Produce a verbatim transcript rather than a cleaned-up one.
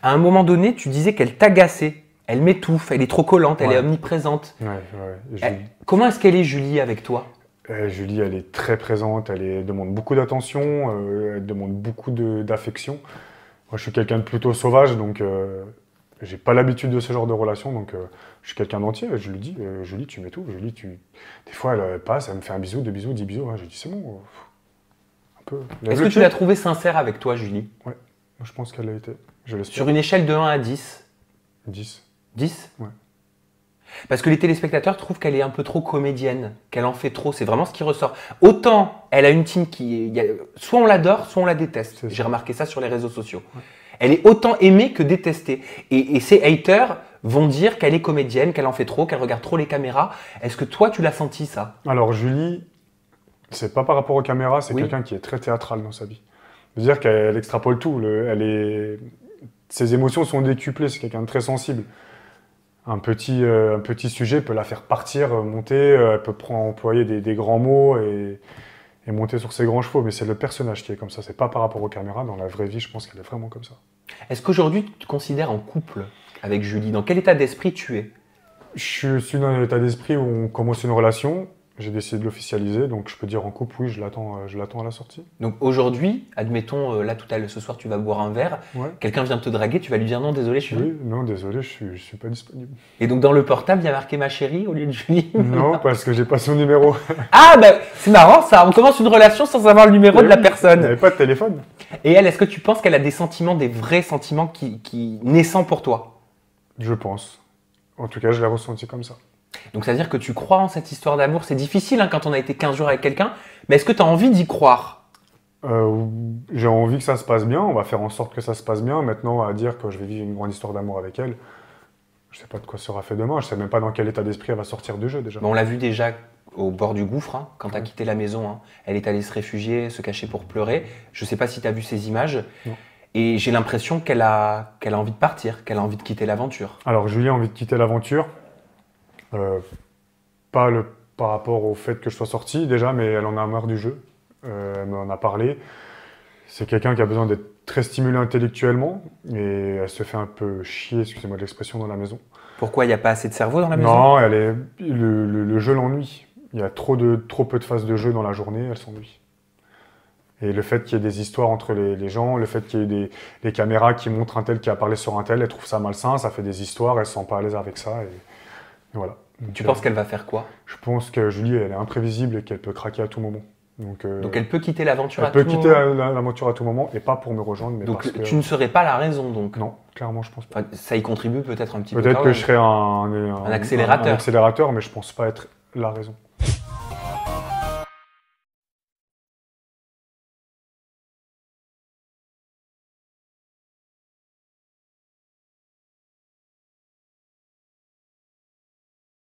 À un moment donné, tu disais qu'elle t'agaçait. Elle m'étouffe, elle est trop collante, elle Ouais. est omniprésente. Ouais, ouais. Et Elle- Julie, Comment est-ce qu'elle est, Julie, avec toi? euh, Julie, elle est très présente, elle, est- elle demande beaucoup d'attention, euh, elle demande beaucoup de- d'affection. Moi, je suis quelqu'un de plutôt sauvage, donc euh, j'ai pas l'habitude de ce genre de relation, donc euh, je suis quelqu'un d'entier. Je lui dis, euh, Julie, tu m'étouffes. Julie, tu... Des fois, elle euh, passe, elle me fait un bisou, deux bisous, dix bisous. Ouais, je lui dis, c'est bon, euh, un peu. Est-ce que tu l'as trouvée sincère avec toi, Julie? Ouais, je pense qu'elle l'a été. Je l'espère. Sur une échelle de un à dix? dix. dix? Ouais. Parce que les téléspectateurs trouvent qu'elle est un peu trop comédienne, qu'elle en fait trop, c'est vraiment ce qui ressort. Autant elle a une team qui... il y a- soit on l'adore, soit on la déteste. C'est ça. J'ai remarqué ça sur les réseaux sociaux. Ouais. Elle est autant aimée que détestée. Et, et ces haters vont dire qu'elle est comédienne, qu'elle en fait trop, qu'elle regarde trop les caméras. Est-ce que toi, tu l'as senti ça? Alors Julie, c'est pas par rapport aux caméras, c'est Oui. quelqu'un qui est très théâtral dans sa vie. C'est-à-dire qu'elle extrapole tout. Le- elle est... Ses émotions sont décuplées, c'est quelqu'un de très sensible. Un petit, euh, un petit sujet peut la faire partir, euh, monter, euh, elle peut prendre, employer des, des grands mots et, et monter sur ses grands chevaux, mais c'est le personnage qui est comme ça, c'est pas par rapport aux caméras. Dans la vraie vie, je pense qu'elle est vraiment comme ça. Est-ce qu'aujourd'hui, tu te considères en couple avec Julie? Dans quel état d'esprit tu es? Je suis dans un état d'esprit où on commence une relation, j'ai décidé de l'officialiser, donc je peux dire en couple, oui, je l'attends, euh, je l'attends à la sortie. Donc aujourd'hui, admettons, euh, là tout à l'heure, ce soir, tu vas boire un verre, Ouais. quelqu'un vient te draguer, tu vas lui dire non, désolé, je suis... Oui, non, désolé, je suis, je suis pas disponible. Et donc dans le portable, il y a marqué ma chérie au lieu de Julie? Non, parce que j'ai pas son numéro. Ah, bah c'est marrant ça, on commence une relation sans avoir le numéro de la Il personne. n'y avait pas de téléphone. Et elle, est-ce que tu penses qu'elle a des sentiments, des vrais sentiments qui, qui naissants pour toi? Je pense. En tout cas, je l'ai ressenti comme ça. Donc ça veut dire que tu crois en cette histoire d'amour. C'est difficile hein, quand on a été quinze jours avec quelqu'un, mais est-ce que tu as envie d'y croire? Euh, j'ai envie que ça se passe bien, on va faire en sorte que ça se passe bien. Maintenant, à dire que je vais vivre une grande histoire d'amour avec elle, je sais pas de quoi sera fait demain, je sais même pas dans quel état d'esprit elle va sortir du jeu déjà. Bon, on l'a vu déjà au bord du gouffre, hein, quand tu as Ouais. quitté la maison. Hein. Elle est allée se réfugier, se cacher pour pleurer. Je sais pas si tu as vu ces images. Non. Et j'ai l'impression qu'elle a, qu'elle a envie de partir, qu'elle a envie de quitter l'aventure. Alors, Julie a envie de quitter l'aventure. Euh, pas le, par rapport au fait que je sois sorti déjà, mais elle en a marre du jeu. Euh, elle m'en a parlé. C'est quelqu'un qui a besoin d'être très stimulé intellectuellement et elle se fait un peu chier, excusez-moi de l'expression, dans la maison. Pourquoi il n'y a pas assez de cerveau dans la maison? Non, elle est, le, le- le jeu l'ennuie. Il y a trop, de, trop peu de phases de jeu dans la journée, elle s'ennuie. Et le fait qu'il y ait des histoires entre les, les gens, le fait qu'il y ait des, des caméras qui montrent un tel qui a parlé sur un tel, elle trouve ça malsain, ça fait des histoires, elle se sent pas à l'aise avec ça. Et, et voilà. Donc, Tu euh, penses qu'elle va faire quoi? Je pense que Julie, elle est imprévisible et qu'elle peut craquer à tout moment. Donc, euh, Donc elle peut quitter l'aventure elle à peut tout quitter moment. la- la- l'aventure à tout moment et pas pour me rejoindre, mais Donc parce que... tu ne serais pas la raison donc. Non, clairement, je pense pas. Enfin, ça y contribue peut-être un petit peu. Peut-être quand que même. je serais un, un, accélérateur. un accélérateur, mais je pense pas être la raison.